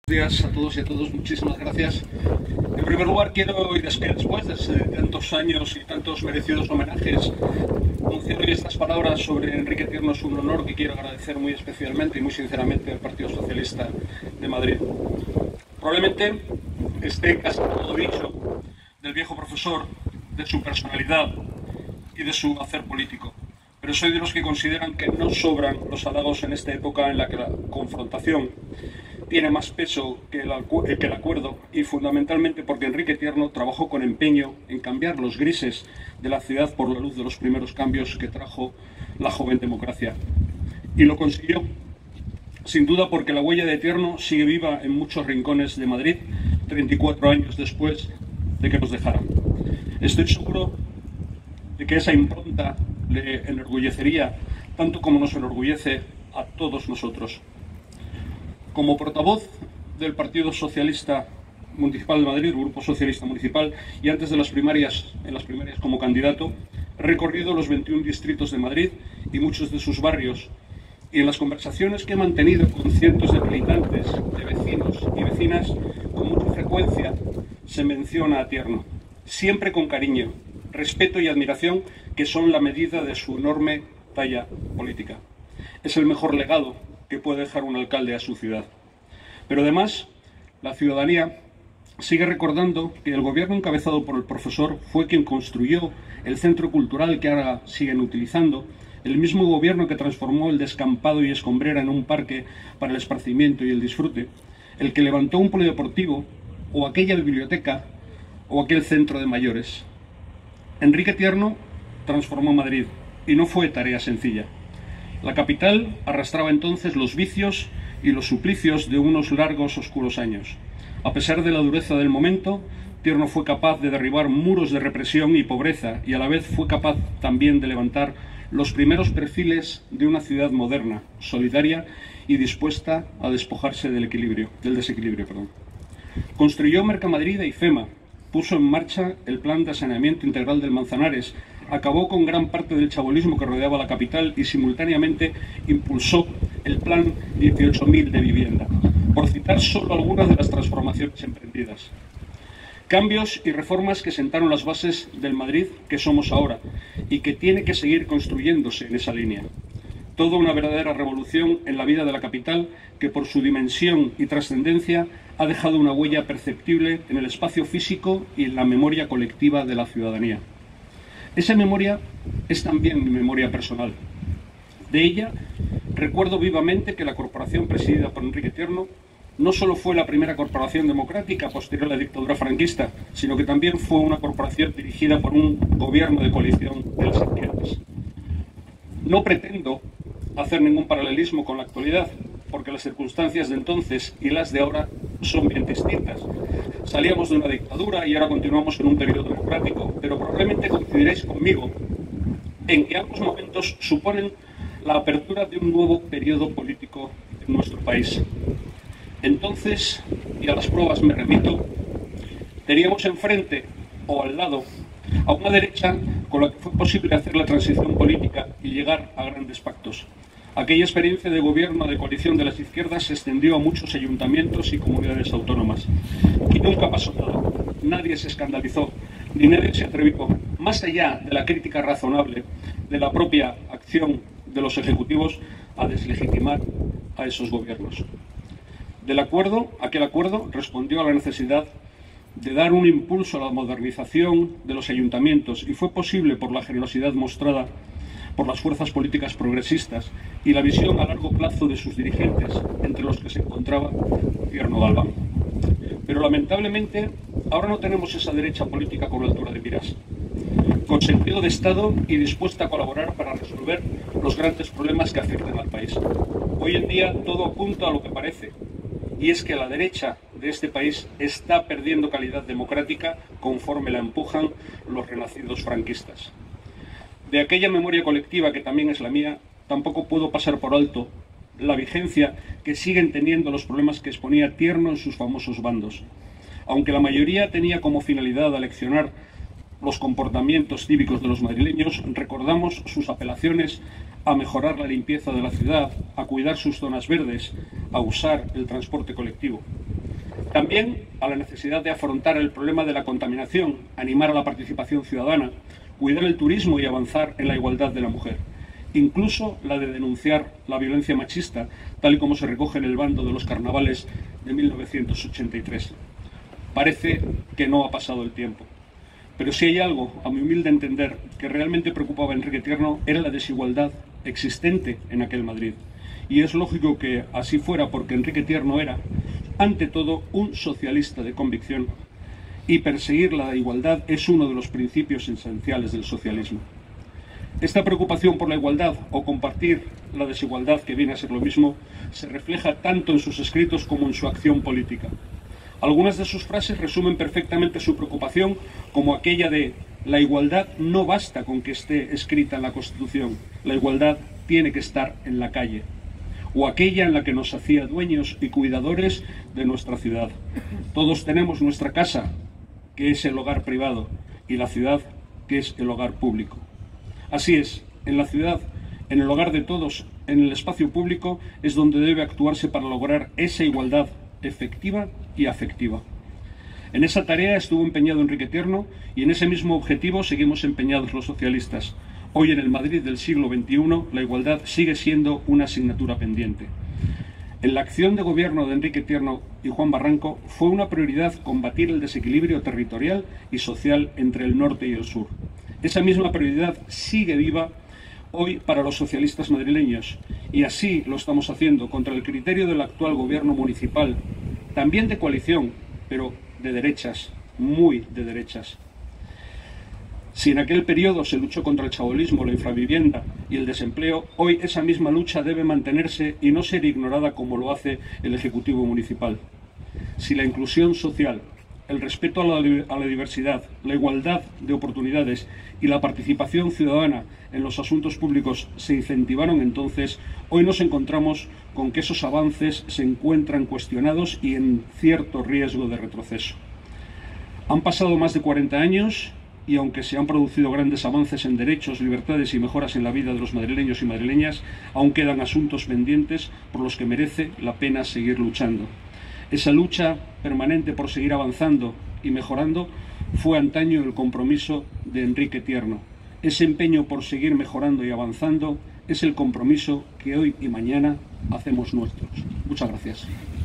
Buenos días a todos y a todas, muchísimas gracias. En primer lugar, quiero, y después de tantos años y tantos merecidos homenajes, anunciar hoy estas palabras sobre Enrique Tierno. Es un honor que quiero agradecer muy especialmente y muy sinceramente al Partido Socialista de Madrid. Probablemente esté casi todo dicho del viejo profesor, de su personalidad y de su hacer político, pero soy de los que consideran que no sobran los halagos en esta época en la que la confrontación tiene más peso que el acuerdo, y fundamentalmente porque Enrique Tierno trabajó con empeño en cambiar los grises de la ciudad por la luz de los primeros cambios que trajo la joven democracia. Y lo consiguió, sin duda, porque la huella de Tierno sigue viva en muchos rincones de Madrid, 34 años después de que nos dejara. Estoy seguro de que esa impronta le enorgullecería tanto como nos enorgullece a todos nosotros. Como portavoz del Partido Socialista Municipal de Madrid, Grupo Socialista Municipal, y antes de en las primarias como candidato, he recorrido los 21 distritos de Madrid y muchos de sus barrios, y en las conversaciones que he mantenido con cientos de militantes, de vecinos y vecinas, con mucha frecuencia se menciona a Tierno, siempre con cariño, respeto y admiración, que son la medida de su enorme talla política. Es el mejor legado que puede dejar un alcalde a su ciudad. Pero además, la ciudadanía sigue recordando que el gobierno encabezado por el profesor fue quien construyó el centro cultural que ahora siguen utilizando, el mismo gobierno que transformó el descampado y escombrera en un parque para el esparcimiento y el disfrute, el que levantó un polideportivo, o aquella biblioteca, o aquel centro de mayores. Enrique Tierno transformó Madrid, y no fue tarea sencilla. La capital arrastraba entonces los vicios y los suplicios de unos largos, oscuros años. A pesar de la dureza del momento, Tierno fue capaz de derribar muros de represión y pobreza, y a la vez fue capaz también de levantar los primeros perfiles de una ciudad moderna, solidaria y dispuesta a despojarse del desequilibrio. Construyó Mercamadrid e IFEMA, puso en marcha el plan de saneamiento integral del Manzanares, acabó con gran parte del chabolismo que rodeaba la capital y simultáneamente impulsó el plan 18.000 de vivienda, por citar solo algunas de las transformaciones emprendidas. Cambios y reformas que sentaron las bases del Madrid que somos ahora y que tiene que seguir construyéndose en esa línea. Toda una verdadera revolución en la vida de la capital que, por su dimensión y trascendencia, ha dejado una huella perceptible en el espacio físico y en la memoria colectiva de la ciudadanía. Esa memoria es también mi memoria personal. De ella recuerdo vivamente que la corporación presidida por Enrique Tierno no solo fue la primera corporación democrática posterior a la dictadura franquista, sino que también fue una corporación dirigida por un gobierno de coalición de las izquierdas. No pretendo hacer ningún paralelismo con la actualidad, porque las circunstancias de entonces y las de ahora son bien distintas. Salíamos de una dictadura y ahora continuamos en un periodo democrático, pero probablemente coincidiréis conmigo en que ambos momentos suponen la apertura de un nuevo periodo político en nuestro país. Entonces, y a las pruebas me remito, teníamos enfrente o al lado a una derecha con la que fue posible hacer la transición política y llegar a grandes pactos. Aquella experiencia de gobierno de coalición de las izquierdas se extendió a muchos ayuntamientos y comunidades autónomas. Y nunca pasó nada. Nadie se escandalizó, ni nadie se atrevió, más allá de la crítica razonable de la propia acción de los ejecutivos, a deslegitimar a esos gobiernos. Aquel acuerdo respondió a la necesidad de dar un impulso a la modernización de los ayuntamientos, y fue posible por la generosidad mostrada por las fuerzas políticas progresistas y la visión a largo plazo de sus dirigentes, entre los que se encontraba Tierno Galván. Pero lamentablemente ahora no tenemos esa derecha política con altura de miras, con sentido de Estado y dispuesta a colaborar para resolver los grandes problemas que afectan al país. Hoy en día todo apunta a lo que parece, y es que la derecha de este país está perdiendo calidad democrática conforme la empujan los renacidos franquistas. De aquella memoria colectiva que también es la mía, tampoco puedo pasar por alto la vigencia que siguen teniendo los problemas que exponía Tierno en sus famosos bandos. Aunque la mayoría tenía como finalidad aleccionar los comportamientos cívicos de los madrileños, recordamos sus apelaciones a mejorar la limpieza de la ciudad, a cuidar sus zonas verdes, a usar el transporte colectivo. También a la necesidad de afrontar el problema de la contaminación, animar a la participación ciudadana, cuidar el turismo y avanzar en la igualdad de la mujer. Incluso la de denunciar la violencia machista, tal y como se recoge en el bando de los carnavales de 1983. Parece que no ha pasado el tiempo. Pero si hay algo, a mi humilde entender, que realmente preocupaba a Enrique Tierno, era la desigualdad existente en aquel Madrid. Y es lógico que así fuera, porque Enrique Tierno era, ante todo, un socialista de convicción, y perseguir la igualdad es uno de los principios esenciales del socialismo. Esta preocupación por la igualdad, o compartir la desigualdad, que viene a ser lo mismo, se refleja tanto en sus escritos como en su acción política. Algunas de sus frases resumen perfectamente su preocupación, como aquella de la igualdad no basta con que esté escrita en la Constitución, la igualdad tiene que estar en la calle, o aquella en la que nos hacía dueños y cuidadores de nuestra ciudad. Todos tenemos nuestra casa, que es el hogar privado, y la ciudad, que es el hogar público. Así es, en la ciudad, en el hogar de todos, en el espacio público, es donde debe actuarse para lograr esa igualdad efectiva y afectiva. En esa tarea estuvo empeñado Enrique Tierno y en ese mismo objetivo seguimos empeñados los socialistas. Hoy, en el Madrid del siglo XXI, la igualdad sigue siendo una asignatura pendiente. En la acción de gobierno de Enrique Tierno y Juan Barranco fue una prioridad combatir el desequilibrio territorial y social entre el norte y el sur. Esa misma prioridad sigue viva hoy para los socialistas madrileños, y así lo estamos haciendo contra el criterio del actual gobierno municipal, también de coalición, pero de derechas, muy de derechas. Si en aquel periodo se luchó contra el chabolismo, la infravivienda y el desempleo, hoy esa misma lucha debe mantenerse y no ser ignorada como lo hace el Ejecutivo Municipal. Si la inclusión social, el respeto a la diversidad, la igualdad de oportunidades y la participación ciudadana en los asuntos públicos se incentivaron entonces, hoy nos encontramos con que esos avances se encuentran cuestionados y en cierto riesgo de retroceso. Han pasado más de 40 años y aunque se han producido grandes avances en derechos, libertades y mejoras en la vida de los madrileños y madrileñas, aún quedan asuntos pendientes por los que merece la pena seguir luchando. Esa lucha permanente por seguir avanzando y mejorando fue antaño el compromiso de Enrique Tierno. Ese empeño por seguir mejorando y avanzando es el compromiso que hoy y mañana hacemos nuestros. Muchas gracias.